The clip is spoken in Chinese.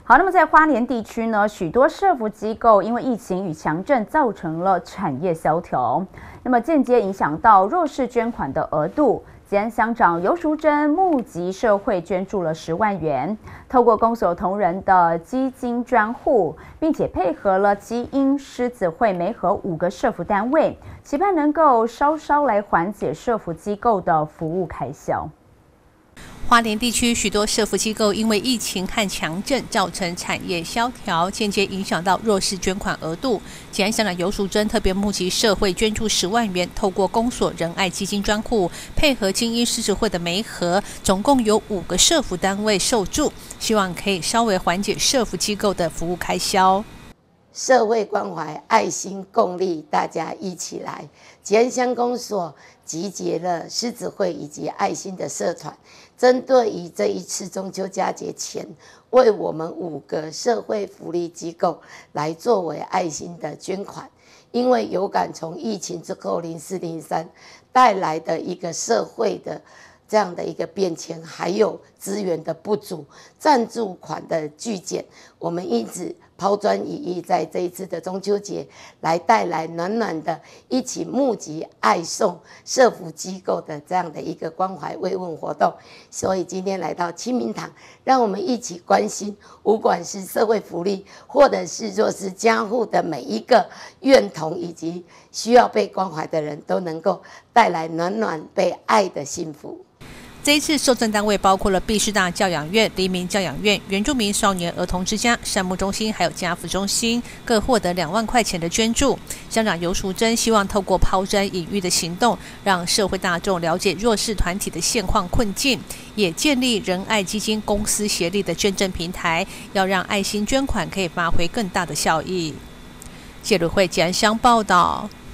好，那么在花莲地区呢，许多社福机构因为疫情与强震造成了产业萧条，那么间接影响到弱势捐款的额度。吉安乡长游淑珍募集社会捐助了10万元，透过公所同仁的基金专户，并且配合了基因狮子会媒合5个社福单位，期盼能够稍稍来缓解社福机构的服务开销。 花莲地区许多社福机构因为疫情和强震造成产业萧条，间接影响到弱势捐款额度。吉安乡长游淑珍特别募集社会捐助10万元，透过公所仁爱基金专户，配合精英狮子会的媒合，总共有5个社福单位受助，希望可以稍微缓解社福机构的服务开销。 社会关怀、爱心共力，大家一起来。吉安乡公所集结了狮子会以及爱心的社团，针对于这一次中秋佳节前，为我们5个社会福利机构来作为爱心的捐款。因为有感从疫情之后04、03带来的一个社会的这样的一个变迁，还有资源的不足、赞助款的巨减，我们因此抛砖引玉，在这一次的中秋节来带来暖暖的一起募集爱送社福机构的这样的一个关怀慰问活动。所以今天来到清明堂，让我们一起关心，不管是社会福利或者是弱势家户的每一个愿童以及需要被关怀的人，都能够带来暖暖被爱的幸福。 这一次受赠单位包括了毕师大教养院、黎明教养院、原住民少年儿童之家、善牧中心还有家福中心，各获得2万块钱的捐助。乡长游淑珍希望透过抛砖引玉的行动，让社会大众了解弱势团体的现况困境，也建立仁爱基金公私协力的捐赠平台，要让爱心捐款可以发挥更大的效益。谢鲁慧吉安乡报道。